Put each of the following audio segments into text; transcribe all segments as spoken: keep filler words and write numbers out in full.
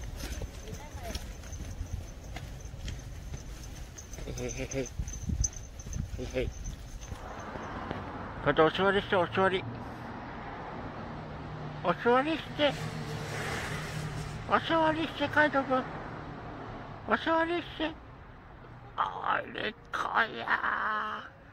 へへへへへへ。これでお座りして、お座り。お座りして。お座りして、カイト君。お座りして。あれかやー。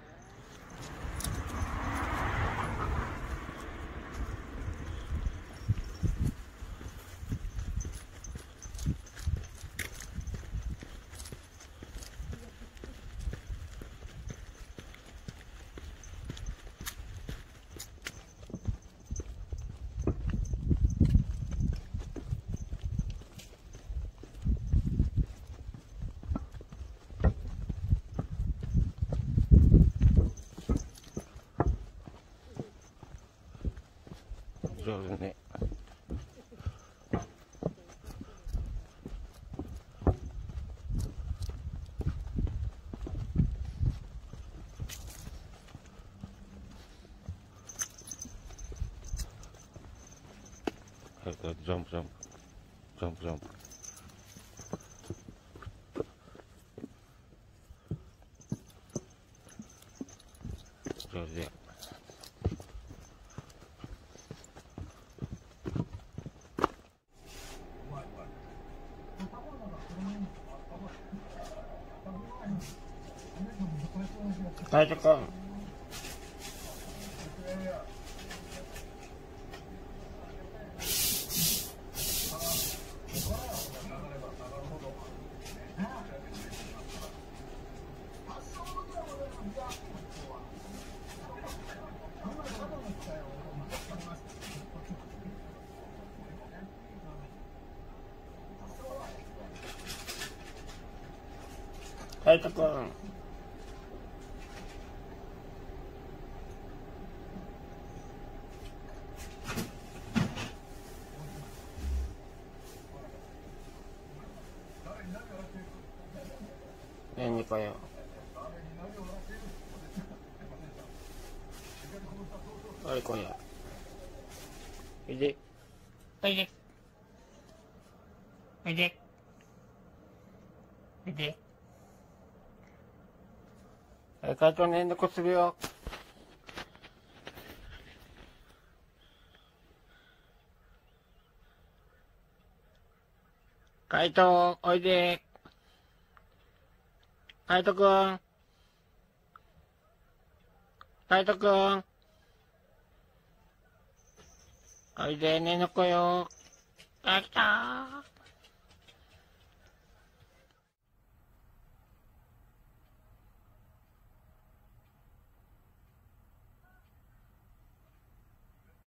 上手ね。はい、ジャンプジャンプジャンプジャンプ。上手で。カイト君。カイト君。何かよ。あれこや。おいで。おいで。おいで。おいで。はい、カイトねんどこするよ。 カイト、おいで。カイトくん。カイトくん。おいで、ねのこよ。あ、来たー。